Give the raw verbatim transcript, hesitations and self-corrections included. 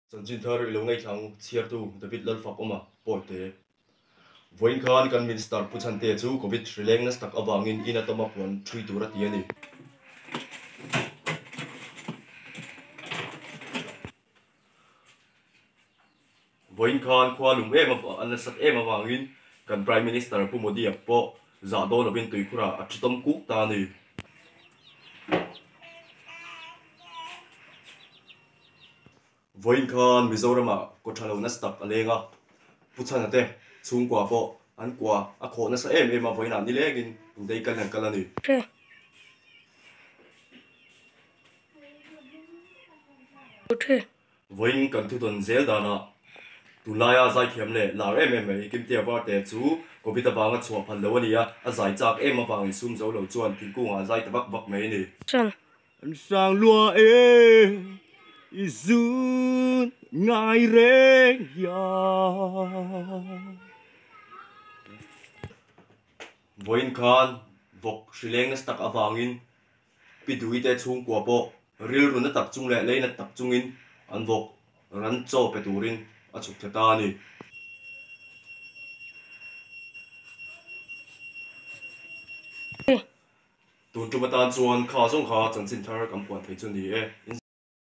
Chân chín thar ilo ngay thang chiar tu David lalfak oma poite voin khan kan minister puchan te chu covid rileng na stak awangin ina toma pon three tura ti ani voin khan khwalum em an sat em awangin kan prime minister pu modi appo za do lovin tuikura achitom ku ta ni voin khan Mizoram ko thalo na stak alenga puchan ate chung kwa po an kwa a kho na sa em em a voin an ni legin dei kan kan kalani Okay. voin kan thu ton zel dana tulaya zai khiam le la em em mai kim tia ba te chu covid awanga chhuwa phan lo ania a zai chak em awang sum zo lo chuan thingkung a zai tabak bak mai ni Chân. Anh sang lúa ê izun ngai re ya voin khan vok shileng na stak awangin pidui te chung kwa po ril run na tak chung le le na tak chungin an vok ran cho peturin a chuk thata ni tun tu matan chuan kha song kha chan chin thar kam puan thei chu ni e